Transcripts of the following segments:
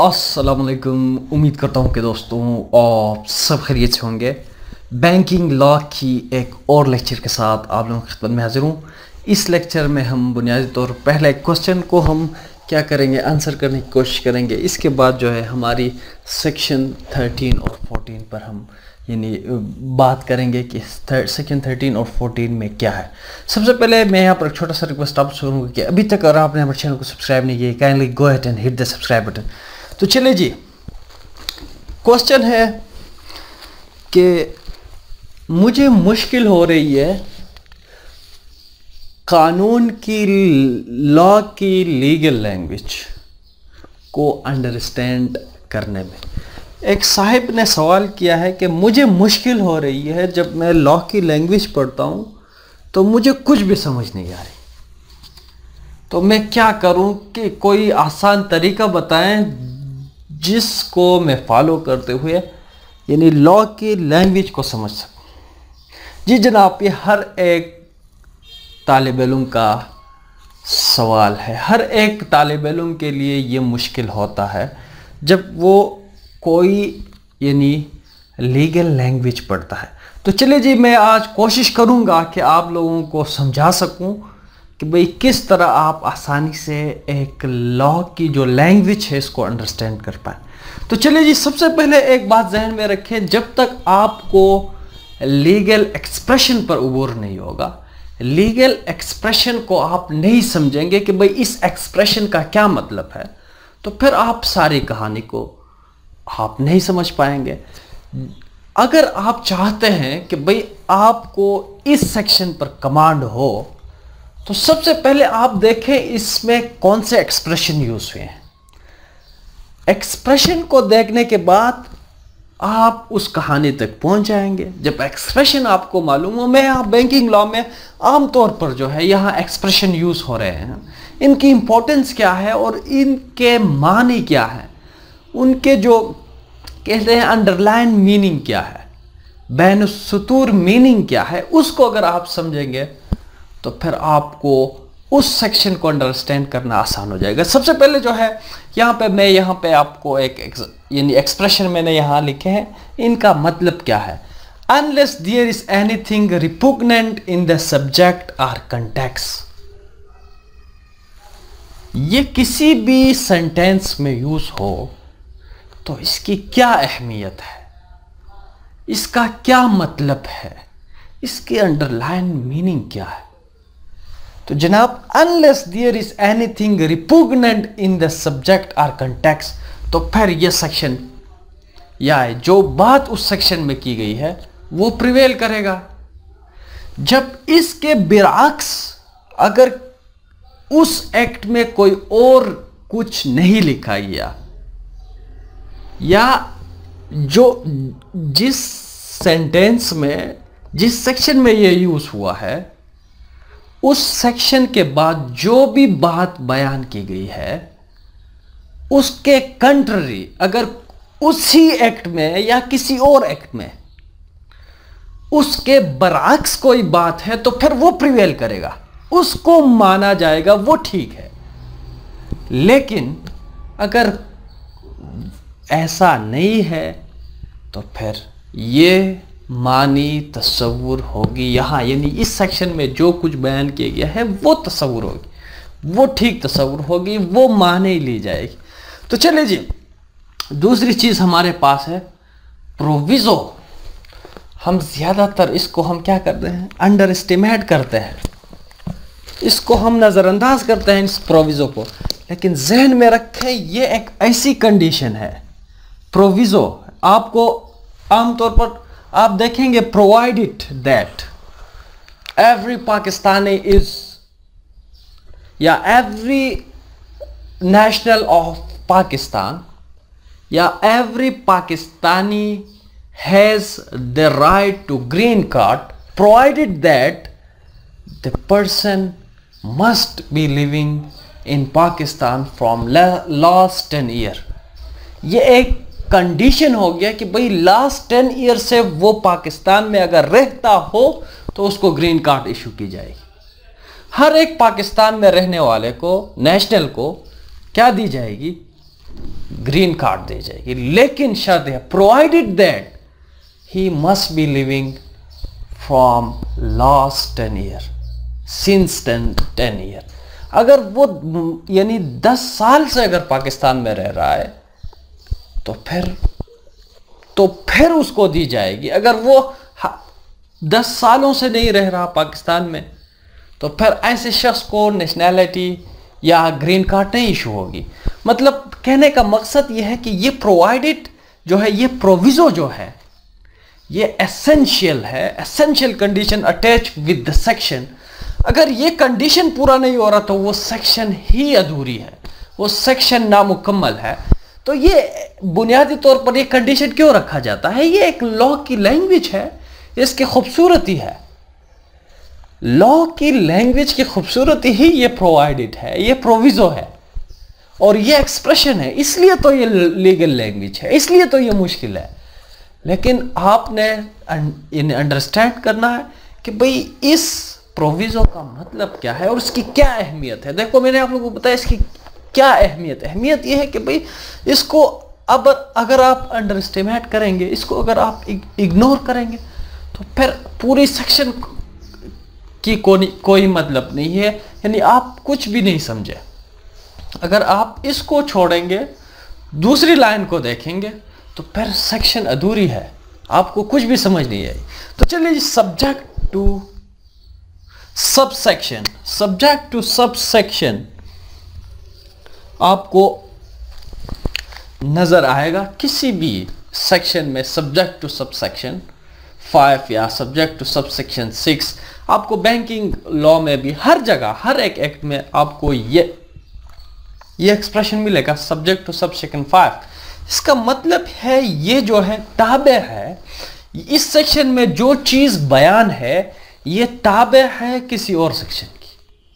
अस्सलामुअलैकुम। उम्मीद करता हूँ कि दोस्तों आप सब खैरियत से होंगे। बैंकिंग लॉ की एक और लेक्चर के साथ आप लोगों की खिदमत में हाजिर हूँ। इस लेक्चर में हम बुनियादी तौर पर पहले क्वेश्चन को हम क्या करेंगे, आंसर करने की कोशिश करेंगे। इसके बाद जो है हमारी सेक्शन 13 और 14 पर हम यानी बात करेंगे कि सेक्शन 13 और 14 में क्या है। सबसे पहले मैं यहाँ पर एक छोटा सा रिक्वेस्ट आपसे करूँगा कि अभी तक अगर आपने हमारे चैनल को सब्सक्राइब नहीं किया, kindly go ahead and hit the subscribe button. तो चलिए जी, क्वेश्चन है कि मुझे मुश्किल हो रही है कानून की लॉ की लीगल लैंग्वेज को अंडरस्टैंड करने में। एक साहिब ने सवाल किया है कि मुझे मुश्किल हो रही है, जब मैं लॉ की लैंग्वेज पढ़ता हूँ तो मुझे कुछ भी समझ नहीं आ रही, तो मैं क्या करूँ कि कोई आसान तरीका बताएं जिसको मैं फॉलो करते हुए यानी लॉ की लैंग्वेज को समझ सकूँ। जी जनाब, ये हर एक तालिब इल्म का सवाल है। हर एक तालिब इल्म के लिए ये मुश्किल होता है जब वो कोई यानी लीगल लैंग्वेज पढ़ता है। तो चलिए जी, मैं आज कोशिश करूँगा कि आप लोगों को समझा सकूँ कि भाई किस तरह आप आसानी से एक लॉ की जो लैंग्वेज है इसको अंडरस्टैंड कर पाए। तो चलिए जी, सबसे पहले एक बात जहन में रखें, जब तक आपको लीगल एक्सप्रेशन पर उबूर नहीं होगा, लीगल एक्सप्रेशन को आप नहीं समझेंगे कि भाई इस एक्सप्रेशन का क्या मतलब है, तो फिर आप सारी कहानी को आप नहीं समझ पाएंगे। अगर आप चाहते हैं कि भाई आपको इस सेक्शन पर कमांड हो, तो सबसे पहले आप देखें इसमें कौन से एक्सप्रेशन यूज हुए हैं। एक्सप्रेशन को देखने के बाद आप उस कहानी तक पहुंच जाएंगे। जब एक्सप्रेशन आपको मालूम हो, मैं यहाँ बैंकिंग लॉ में आमतौर पर जो है यहाँ एक्सप्रेशन यूज हो रहे हैं, इनकी इंपॉर्टेंस क्या है और इनके मानी क्या है, उनके जो कहते हैं अंडरलाइन मीनिंग क्या है, बैन सुतूर मीनिंग क्या है, उसको अगर आप समझेंगे तो फिर आपको उस सेक्शन को अंडरस्टैंड करना आसान हो जाएगा। सबसे पहले जो है यहाँ पे आपको एक यानी एक्सप्रेशन मैंने यहाँ लिखे हैं, इनका मतलब क्या है। Unless there is anything repugnant in the subject और कंटेक्स्ट। ये किसी भी सेंटेंस में यूज हो तो इसकी क्या अहमियत है, इसका क्या मतलब है, इसके अंडरलाइन मीनिंग क्या है। तो जनाब, unless there is anything repugnant in the subject और कंटेक्स्ट, तो फिर यह सेक्शन या जो बात उस सेक्शन में की गई है वो प्रिवेल करेगा। जब इसके बिरअक्स अगर उस एक्ट में कोई और कुछ नहीं लिखा गया या जो जिस सेंटेंस में जिस सेक्शन में ये यूज हुआ है उस सेक्शन के बाद जो भी बात बयान की गई है उसके कंट्री अगर उसी एक्ट में या किसी और एक्ट में उसके बरअक्स कोई बात है तो फिर वो प्रिवेल करेगा, उसको माना जाएगा, वो ठीक है। लेकिन अगर ऐसा नहीं है तो फिर ये मानी तस्वुर होगी। यहाँ यानी इस सेक्शन में जो कुछ बयान किया गया है वो तस्वुर होगी, वो ठीक तस्वुर होगी, वो माने ली जाएगी। तो चलिए जी, दूसरी चीज हमारे पास है प्रोविजो। हम ज्यादातर इसको हम क्या करते हैं, अंडर एस्टिमेट करते हैं, इसको हम नजरअंदाज करते हैं इस प्रोविजो को। लेकिन जहन में रखें ये एक ऐसी कंडीशन है, प्रोविजो आपको आमतौर पर आप देखेंगे provided that every Pakistani is या एवरी नेशनल ऑफ पाकिस्तान या every Pakistani has the right to green card provided that the person must be living in Pakistan from last 10 year. ये एक कंडीशन हो गया कि भाई लास्ट 10 ईयर से वो पाकिस्तान में अगर रहता हो तो उसको ग्रीन कार्ड इशू की जाएगी। हर एक पाकिस्तान में रहने वाले को, नेशनल को क्या दी जाएगी, ग्रीन कार्ड दी जाएगी, लेकिन शर्त है provided that he must be living from last 10 year, since 10 year. अगर वो यानी 10 साल से अगर पाकिस्तान में रह रहा है तो फिर उसको दी जाएगी। अगर वो 10 सालों से नहीं रह रहा पाकिस्तान में तो फिर ऐसे शख्स को नेशनैलिटी या ग्रीन कार्ड नहीं इशू होगी। मतलब कहने का मकसद यह है कि ये प्रोवाइडेड जो है, ये प्रोविजो जो है, ये एसेंशियल है, essential condition attach with the section. अगर ये कंडीशन पूरा नहीं हो रहा तो वो सेक्शन ही अधूरी है, वो सेक्शन नामुकम्मल है। तो ये बुनियादी तौर पर ये कंडीशन क्यों रखा जाता है? ये एक लॉ की लैंग्वेज है, इसकी खूबसूरती है। लॉ की लैंग्वेज की खूबसूरती ही ये प्रोवाइडेड है, ये प्रोविजो है और ये एक्सप्रेशन है, इसलिए तो ये लीगल लैंग्वेज है, इसलिए तो ये मुश्किल है। लेकिन आपने इन्हें अंडरस्टैंड करना है कि भाई इस प्रोविजो का मतलब क्या है और इसकी क्या अहमियत है। देखो मैंने आप लोगों को बताया इसकी क्या अहमियत है। अहमियत यह है कि भाई इसको अब अगर आप अंडर एस्टिमेट करेंगे, इसको अगर आप इग्नोर करेंगे तो फिर पूरी सेक्शन की कोई मतलब नहीं है, यानी आप कुछ भी नहीं समझे। अगर आप इसको छोड़ेंगे, दूसरी लाइन को देखेंगे तो फिर सेक्शन अधूरी है, आपको कुछ भी समझ नहीं आई। तो चलिए subject to subsection, subject to subsection आपको नजर आएगा किसी भी सेक्शन में। सब्जेक्ट टू सबसेक्शन 5 या सब्जेक्ट टू सबसेक्शन 6 आपको बैंकिंग लॉ में भी हर जगह, हर एक एक्ट में आपको ये एक्सप्रेशन मिलेगा, सब्जेक्ट टू सबसेक्शन 5। इसका मतलब है ये जो है ताबे है, इस सेक्शन में जो चीज बयान है ये ताबे है किसी और सेक्शन की,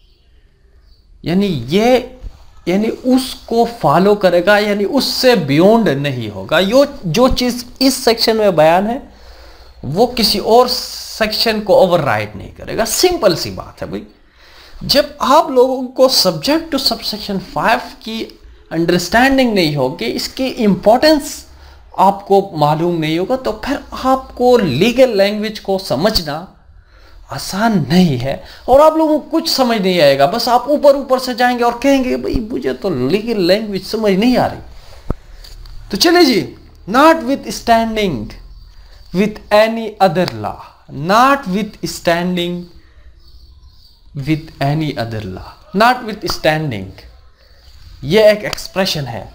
यानी उसको फॉलो करेगा, यानी उससे बियॉन्ड नहीं होगा। जो चीज इस सेक्शन में बयान है वो किसी और सेक्शन को ओवरराइड नहीं करेगा। सिंपल सी बात है भाई। जब आप लोगों को सब्जेक्ट टू सबसेक्शन 5 की अंडरस्टैंडिंग नहीं होगी, इसकी इंपॉर्टेंस आपको मालूम नहीं होगा, तो फिर आपको लीगल लैंग्वेज को समझना आसान नहीं है और आप लोगों को कुछ समझ नहीं आएगा। बस आप ऊपर से जाएंगे और कहेंगे भाई मुझे तो लीगल लैंग्वेज समझ नहीं आ रही। तो चलिए जी, notwithstanding with any other law, notwithstanding with any other law, notwithstanding, यह एक एक्सप्रेशन है।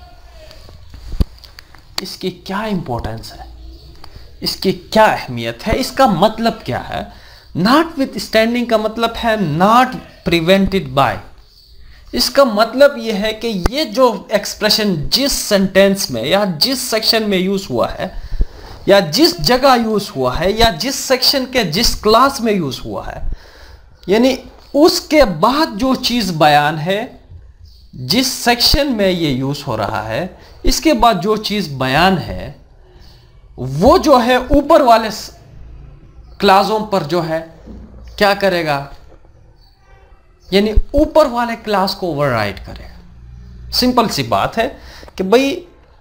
इसकी क्या इंपॉर्टेंस है, इसकी क्या अहमियत है, इसका मतलब क्या है? नॉट विथ स्टैंडिंग का मतलब है नॉट प्रिवेंटेड बाय। इसका मतलब यह है कि ये जो एक्सप्रेशन जिस सेंटेंस में या जिस सेक्शन में यूज हुआ है या जिस जगह यूज हुआ है या जिस सेक्शन के जिस क्लास में यूज हुआ है, यानी उसके बाद जो चीज बयान है, जिस सेक्शन में ये यूज हो रहा है, इसके बाद जो चीज बयान है वो जो है ऊपर वाले क्लासों पर जो है क्या करेगा, यानी ऊपर वाले क्लास को ओवरराइड करेगा। सिंपल सी बात है कि भाई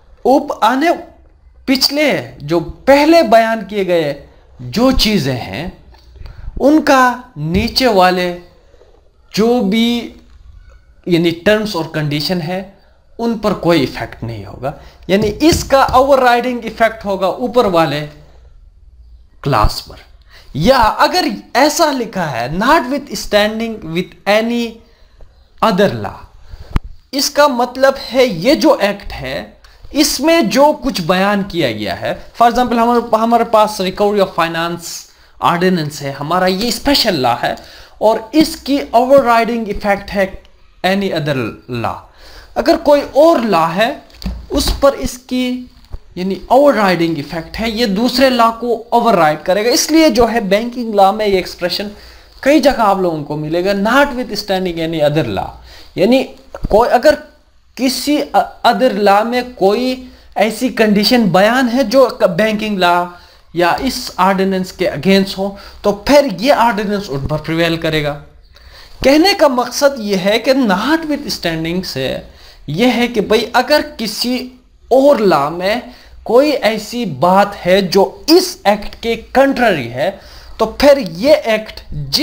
पिछले जो पहले बयान किए गए जो चीजें हैं उनका नीचे वाले जो भी यानी टर्म्स और कंडीशन है उन पर कोई इफेक्ट नहीं होगा, यानी इसका ओवरराइडिंग इफेक्ट होगा ऊपर वाले क्लास पर। या अगर ऐसा लिखा है notwithstanding with any other law, इसका मतलब है ये जो एक्ट है इसमें जो कुछ बयान किया गया है, फॉर एग्जांपल हमारे पास रिकवरी ऑफ फाइनेंस ऑर्डिनेंस है, हमारा ये स्पेशल लॉ है और इसकी ओवरराइडिंग इफेक्ट है एनी अदर लॉ। अगर कोई और लॉ है उस पर इसकी यानी ओवरराइडिंग इफेक्ट है, ये दूसरे लॉ को ओवरराइड करेगा। इसलिए जो है बैंकिंग लॉ में ये एक्सप्रेशन कई जगह आप लोगों को मिलेगा, notwithstanding any other law, यानी कोई अगर किसी अदर लॉ में कोई ऐसी कंडीशन बयान है जो बैंकिंग लॉ या इस ऑर्डिनेंस के अगेंस्ट हो तो फिर ये ऑर्डिनेंस उन पर प्रिवेल करेगा। कहने का मकसद ये है कि नॉट विथ स्टैंडिंग से यह है कि भाई अगर किसी और लॉ में कोई ऐसी बात है जो इस एक्ट के कंट्ररी है, तो फिर ये एक्ट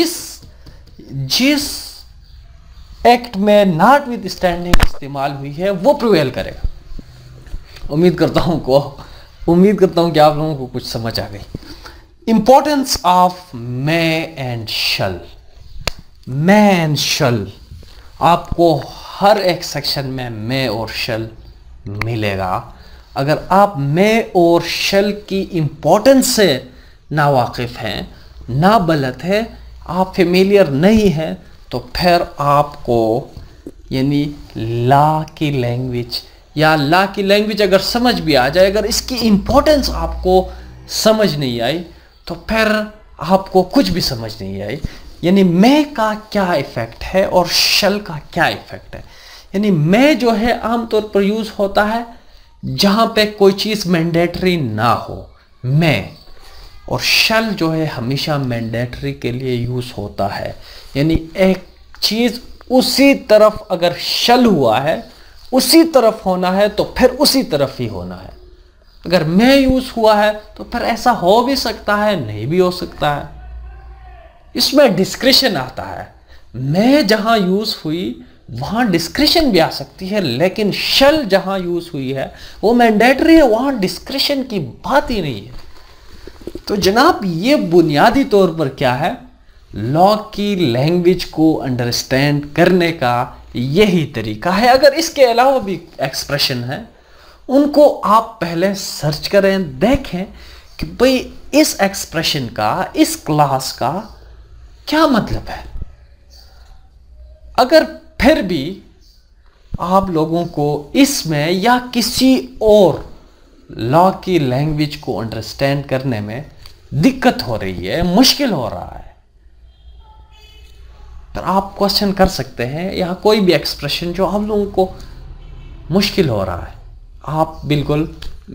जिस एक्ट में नॉट विद स्टैंडिंग इस्तेमाल हुई है वो प्रिवेल करेगा। उम्मीद करता हूं कि आप लोगों को कुछ समझ आ गई। Importance of may and shall. May and shall आपको हर एक सेक्शन में मे और शल मिलेगा। अगर आप मे और शल की इंपॉर्टेंस से ना वाकिफ हैं, ना बलद है, आप फेमिलियर नहीं हैं, तो फिर आपको यानी लॉ की लैंग्वेज अगर समझ भी आ जाए, अगर इसकी इंपॉर्टेंस आपको समझ नहीं आई, तो फिर आपको कुछ भी समझ नहीं आई। यानी मे का क्या इफेक्ट है और शल का क्या इफेक्ट है। यानी मे जो है आमतौर पर यूज होता है जहां पे कोई चीज मैंडेटरी ना हो, मे। और शल जो है हमेशा मैंडेटरी के लिए यूज होता है। यानी एक चीज उसी तरफ अगर शल हुआ है, उसी तरफ होना है, तो फिर उसी तरफ ही होना है। अगर मे यूज हुआ है तो फिर ऐसा हो भी सकता है, नहीं भी हो सकता है। इसमें डिस्क्रिशन आता है। मे जहां यूज हुई वहां डिस्क्रिशन भी आ सकती है, लेकिन शल जहां यूज हुई है वो मैंडेटरी है, वहां डिस्क्रिशन की बात ही नहीं है। तो जनाब ये बुनियादी तौर पर क्या है, लॉ की लैंग्वेज को अंडरस्टैंड करने का यही तरीका है। अगर इसके अलावा भी एक्सप्रेशन है, उनको आप पहले सर्च करें, देखें कि भाई इस एक्सप्रेशन का, इस क्लास का क्या मतलब है। अगर फिर भी आप लोगों को इसमें या किसी और लॉ की लैंग्वेज को अंडरस्टैंड करने में दिक्कत हो रही है, मुश्किल हो रहा है, तो आप क्वेश्चन कर सकते हैं, या कोई भी एक्सप्रेशन जो आप लोगों को मुश्किल हो रहा है, आप बिल्कुल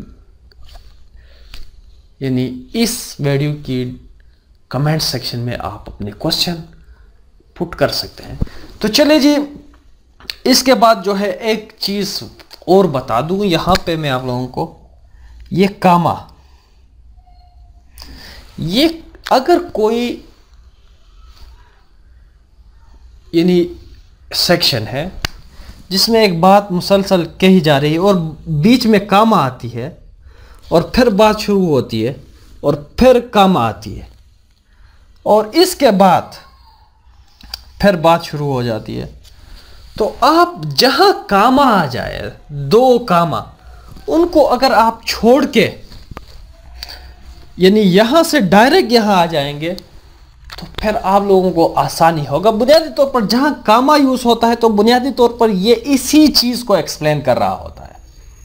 यानी इस वीडियो की कमेंट सेक्शन में आप अपने क्वेश्चन पुट कर सकते हैं। तो चलिए जी, इसके बाद जो है एक चीज और बता दूं, यहां पे मैं आप लोगों को ये कामा, ये अगर कोई यानी सेक्शन है जिसमें एक बात मुसलसल कही जा रही है और बीच में कामा आती है और फिर बात शुरू होती है और फिर कामा आती है और इसके बाद फिर बात शुरू हो जाती है, तो आप जहां कामा आ जाए, दो कामा, उनको अगर आप छोड़ के यानी यहां से डायरेक्ट यहां आ जाएंगे तो फिर आप लोगों को आसानी होगा। बुनियादी तौर पर जहां कामा यूज होता है तो बुनियादी तौर पर ये इसी चीज को एक्सप्लेन कर रहा होता है।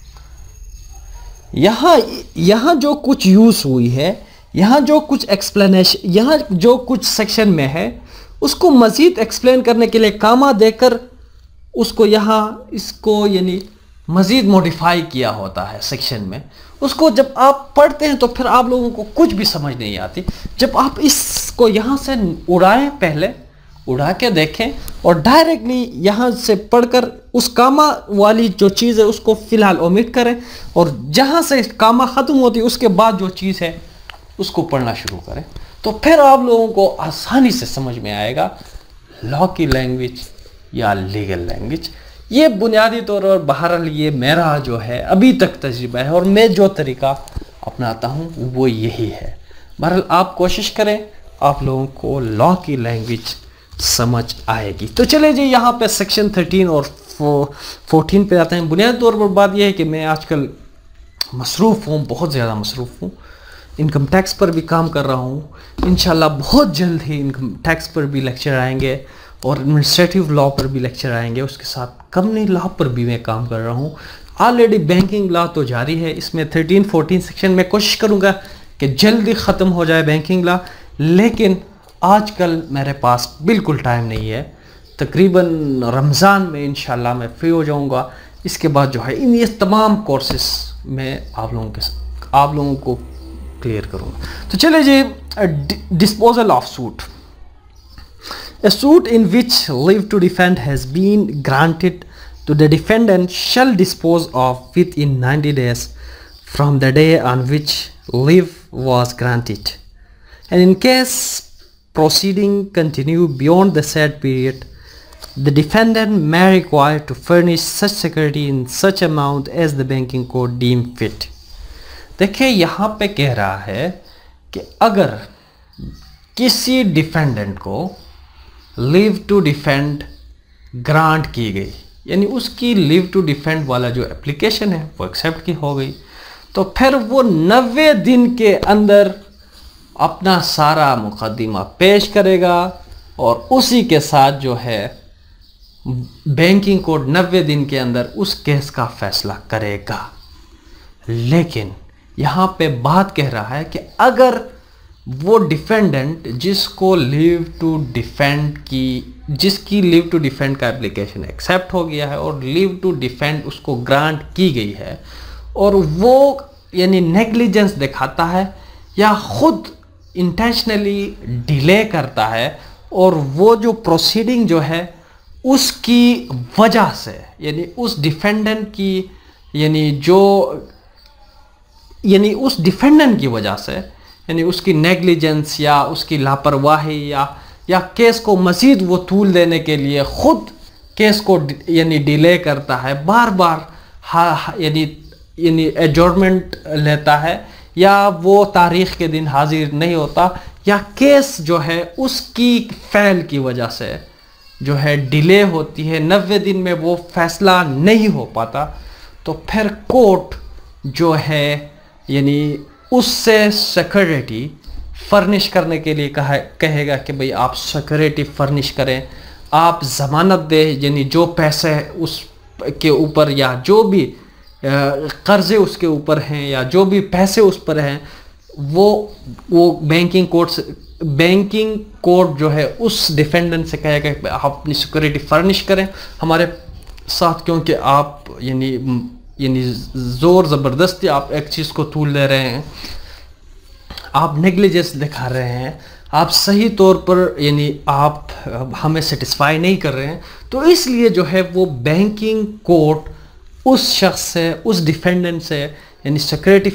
यहां जो कुछ यूज हुई है, यहां जो कुछ एक्सप्लेनेशन, यहां जो कुछ सेक्शन में है, उसको मजीद एक्सप्लेन करने के लिए कामा देकर उसको यहां इसको यानी मजीद मॉडिफाई किया होता है सेक्शन में। उसको जब आप पढ़ते हैं तो फिर आप लोगों को कुछ भी समझ नहीं आती। जब आप इसको यहां से उड़ाएं, पहले उड़ा के देखें और डायरेक्टली यहां से पढ़कर उस कामा वाली जो चीज़ है उसको फिलहाल ओमिट करें और जहां से कामा ख़त्म होती है उसके बाद जो चीज़ है उसको पढ़ना शुरू करें, तो फिर आप लोगों को आसानी से समझ में आएगा लॉ की लैंग्वेज या लीगल लैंग्वेज। ये बुनियादी तौर पर बहरहाल ये मेरा जो है अभी तक तजुर्बा है और मैं जो तरीका अपनाता हूँ वो यही है। बहरहाल आप कोशिश करें, आप लोगों को लॉ की लैंग्वेज समझ आएगी। तो चले जी, यहाँ पे सेक्शन 13 और 14 पे आते हैं। बुनियादी तौर पर बात यह है कि मैं आजकल मसरूफ़ हूँ, बहुत ज़्यादा मसरूफ़ हूँ। इनकम टैक्स पर भी काम कर रहा हूँ। इंशाल्लाह बहुत जल्द ही इनकम टैक्स पर भी लेक्चर आएंगे और एडमिनिस्ट्रेटिव लॉ पर भी लेक्चर आएंगे। उसके साथ कंपनी लॉ पर भी मैं काम कर रहा हूँ। ऑलरेडी बैंकिंग लॉ तो जारी है, इसमें 13-14 सेक्शन में कोशिश करूँगा कि जल्दी ख़त्म हो जाए बैंकिंग लॉ, लेकिन आजकल मेरे पास बिल्कुल टाइम नहीं है। तकरीबन रमज़ान में इंशाल्लाह मैं फ्री हो जाऊँगा। इसके बाद जो है इन ये तमाम कोर्सेस में आप लोगों को क्लियर करूँगा। तो चलिए जी, disposal of suit. A suit in which leave to defend has been granted to the defendant shall dispose of within 90 days from the day on which leave was granted, and in case proceeding continue beyond the said period, the defendant may require to furnish such security in such amount as the banking code deem fit. देखिए यहाँ पे कह रहा है कि अगर किसी defendant को लीव टू डिफेंड ग्रांट की गई, यानी उसकी लीव टू डिफेंड वाला जो एप्लीकेशन है वो एक्सेप्ट की हो गई, तो फिर वो 90 दिन के अंदर अपना सारा मुकदमा पेश करेगा और उसी के साथ जो है बैंकिंग कोड 90 दिन के अंदर उस केस का फैसला करेगा। लेकिन यहाँ पे बात कह रहा है कि अगर वो डिफेंडेंट जिसको लीव टू डिफेंड की, जिसकी लीव टू डिफेंड का एप्लीकेशन एक्सेप्ट हो गया है और लीव टू डिफेंड उसको ग्रांट की गई है, और वो यानी नेग्लिजेंस दिखाता है या खुद इंटेंशनली डिले करता है, और वो जो प्रोसीडिंग जो है उसकी वजह से, यानी उस डिफेंडेंट की, यानी उस डिफेंडेंट की वजह से, यानी उसकी नेग्लिजेंस या उसकी लापरवाही या केस को मज़ीद वो तूल देने के लिए खुद केस को यानी डिले करता है, बार बार यानी एडजॉर्नमेंट लेता है, या वो तारीख़ के दिन हाजिर नहीं होता, या केस जो है उसकी फ़ेल की वजह से जो है डिले होती है, 90 दिन में वो फैसला नहीं हो पाता, तो फिर कोर्ट जो है यानी उससे सिक्योरिटी फर्निश करने के लिए कहेगा कि भाई आप सिक्योरिटी फर्निश करें, आप ज़मानत दें, यानी जो पैसे उस के ऊपर या जो भी कर्ज़े उसके ऊपर हैं या जो भी पैसे उस पर हैं, वो बैंकिंग कोर्ट जो है उस डिफेंडेंट से कहेगा कि आप अपनी सिक्योरिटी फर्निश करें हमारे साथ, क्योंकि आप यानी ज़ोर ज़बरदस्ती आप एक चीज़ को तूल ले रहे हैं, आप नेग्लिजेंस दिखा रहे हैं, आप सही तौर पर यानी आप हमें सेटिस्फाई नहीं कर रहे हैं, तो इसलिए जो है वो बैंकिंग कोर्ट उस शख्स से, उस डिफेंडेंट से यानी सिक्योरिटी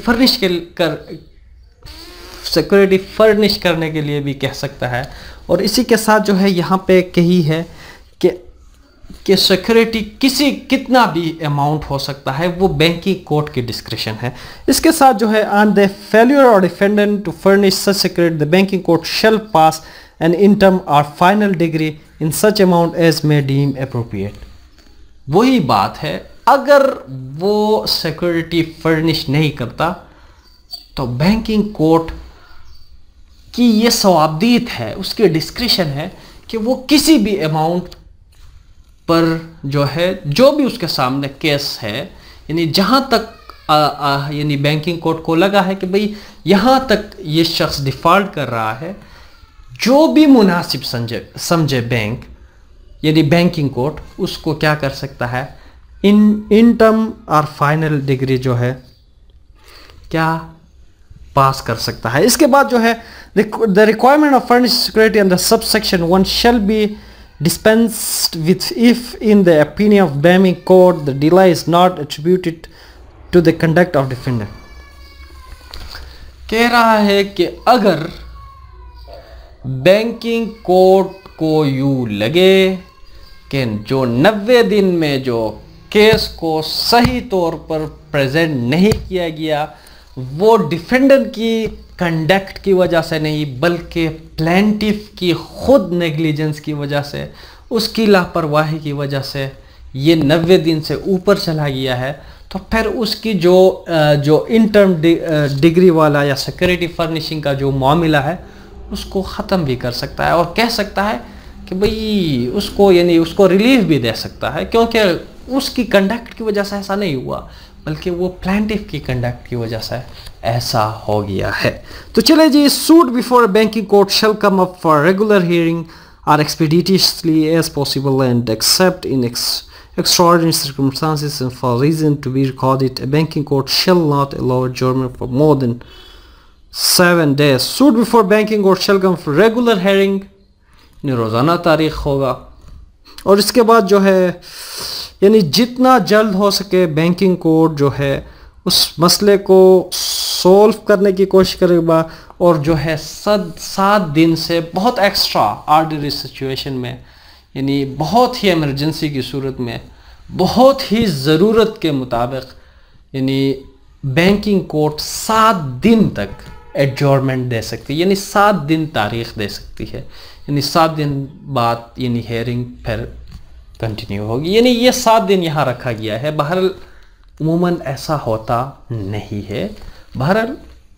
फर्निश करने के लिए भी कह सकता है। और इसी के साथ जो है यहाँ पे कही है कि सिक्योरिटी कितना भी अमाउंट हो सकता है, वो बैंकिंग कोर्ट की डिस्क्रिप्शन है। इसके साथ जो है on the failure or defendant to furnish such security the banking court shall pass an interim or final decree in such amount as may deem appropriate. वही बात है, अगर वो सिक्योरिटी फर्निश नहीं करता तो बैंकिंग कोर्ट की ये सवाबदीद है, उसकी डिस्क्रिप्शन है कि वो किसी भी अमाउंट पर जो है, जो भी उसके सामने केस है, यानी जहाँ तक यानी बैंकिंग कोर्ट को लगा है कि भाई यहाँ तक ये शख्स डिफ़ॉल्ट कर रहा है, जो भी मुनासिब समझे बैंक यानी बैंकिंग कोर्ट उसको क्या कर सकता है, interim or final decree जो है क्या पास कर सकता है। इसके बाद जो है the requirement of furnish security under subsection 1 shall be dispensed with if in the opinion of banking court the delay is not attributed to the conduct of defendant। कह रहा है कि अगर बैंकिंग कोर्ट को यूं लगे कि जो 90 दिन में जो केस को सही तौर पर प्रेजेंट नहीं किया गया वो डिफेंडेंट की कंडक्ट की वजह से नहीं बल्कि प्लेंटिफ की खुद नेग्लिजेंस की वजह से, उसकी लापरवाही की वजह से ये 90 दिन से ऊपर चला गया है, तो फिर उसकी जो इंटर्म डिग्री वाला या सिक्योरिटी फर्निशिंग का जो मामला है उसको ख़त्म भी कर सकता है और कह सकता है कि भाई उसको यानी उसको रिलीफ भी दे सकता है, क्योंकि उसकी कंडक्ट की वजह से ऐसा नहीं हुआ बल्कि वो प्लेंटिफ की कंडक्ट की वजह से ऐसा हो गया है। तो चले जी, suit before banking court shall come up for regular hearing are expeditiously as possible and except in extraordinary circumstances and for reason to be recorded, a banking court shall not allow adjournment for more than 7 days. Suit before banking court shall come for regular hearing, रोज़ाना तारीख होगा। और इसके बाद जो है यानी जितना जल्द हो सके बैंकिंग कोड जो है उस मसले को सोल्व करने की कोशिश करेगा, और जो है 7 दिन से बहुत एक्स्ट्रा ऑर्डिनरी सिचुएशन में, यानी बहुत ही इमरजेंसी की सूरत में, बहुत ही ज़रूरत के मुताबिक, यानी बैंकिंग कोर्ट 7 दिन तक एडजॉर्नमेंट दे सकती है, यानी 7 दिन तारीख दे सकती है, यानी 7 दिन बाद यानी हेयरिंग फिर कंटिन्यू होगी, यानी ये 7 दिन यहाँ रखा गया है। बहरहाल उमूमन ऐसा होता नहीं है। बहरहाल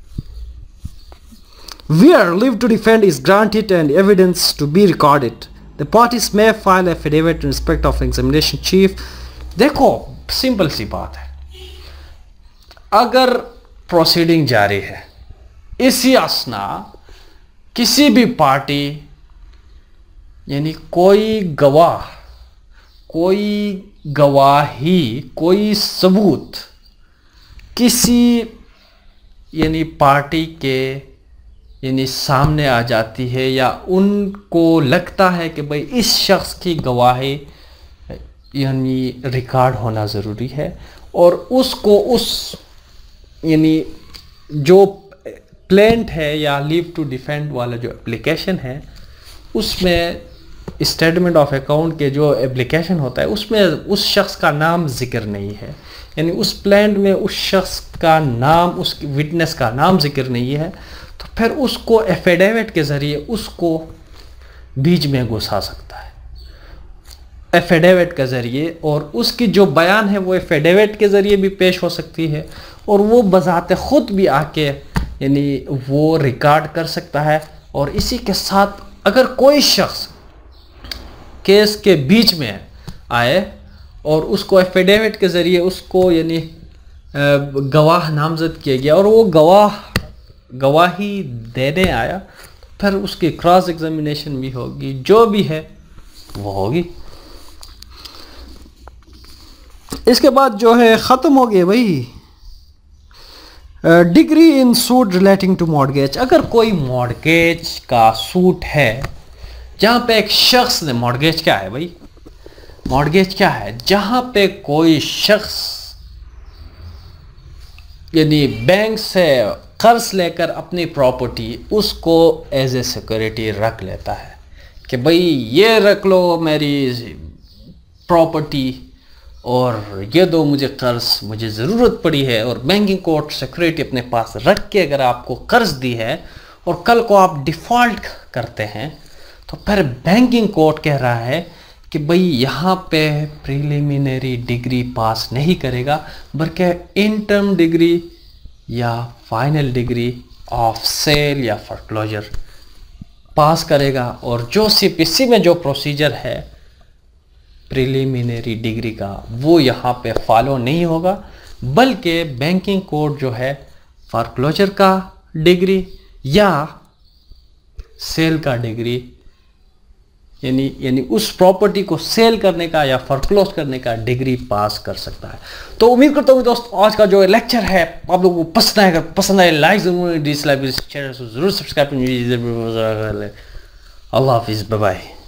where leave to defend is granted and evidence to be recorded, the parties may file affidavit in respect of examination chief. देखो सिंपल सी बात है, अगर प्रोसीडिंग जारी है, इसी असना किसी भी पार्टी यानी कोई गवाह, कोई गवाही, कोई सबूत किसी यानी पार्टी के यानी सामने आ जाती है, या उनको लगता है कि भाई इस शख्स की गवाही यानी रिकॉर्ड होना ज़रूरी है, और उसको उस यानी जो प्लेंट है या लीव टू डिफेंड वाला जो एप्लीकेशन है, उसमें स्टेटमेंट ऑफ अकाउंट के जो एप्लीकेशन होता है उसमें उस शख्स का नाम जिक्र नहीं है, यानी उस प्लेंट में उस शख्स का नाम, उस विटनेस का नाम जिक्र नहीं है, तो फिर उसको एफिडेविट के ज़रिए उसको बीच में घुसा सकता है एफिडेविट के ज़रिए, और उसकी जो बयान है वो एफिडेविट के ज़रिए भी पेश हो सकती है, और वो बज़ाते ख़ुद भी आके यानी वो रिकॉर्ड कर सकता है। और इसी के साथ अगर कोई शख्स केस के बीच में आए और उसको एफिडेविट के ज़रिए उसको यानी गवाह नामज़द किया गया, और वो गवाही देने आया, फिर उसकी क्रॉस एग्जामिनेशन भी होगी, जो भी है वो होगी। इसके बाद जो है ख़त्म हो गया भाई decree in suit relating to mortgage. अगर कोई मॉर्गेज का सूट है जहाँ पे एक शख्स ने, मॉर्गेज क्या है भाई, मॉर्गेज क्या है, जहाँ पे कोई शख्स यानी बैंक से कर्ज लेकर अपनी प्रॉपर्टी उसको एज ए सिक्योरिटी रख लेता है कि भाई ये रख लो मेरी प्रॉपर्टी और ये दो मुझे कर्ज, मुझे ज़रूरत पड़ी है, और बैंकिंग कोर्ट सिक्योरिटी अपने पास रख के अगर आपको कर्ज दी है और कल को आप डिफ़ॉल्ट करते हैं, तो फिर बैंकिंग कोर्ट कह रहा है कि भाई यहाँ पे प्रीलिमिनरी डिग्री पास नहीं करेगा, बल्कि इंटर्म डिग्री या फाइनल डिग्री ऑफ सेल या फोरक्लोजर पास करेगा, और जो सीपीसी में जो प्रोसीजर है प्रीलिमिनरी डिग्री का वो यहाँ पे फॉलो नहीं होगा, बल्कि बैंकिंग कोड जो है फोरक्लोजर का डिग्री या सेल का डिग्री यानी उस प्रॉपर्टी को सेल करने का या फोरक्लोज करने का डिग्री पास कर सकता है। तो उम्मीद करता हूँ दोस्तों आज का जो लेक्चर है आप लोगों को पसंद आएगा। पसंद आए लाइक जरूर, डिसलाइक चैनल को जरूर सब्सक्राइब कीजिए। अल्लाह हाफिज़, बाय बाय।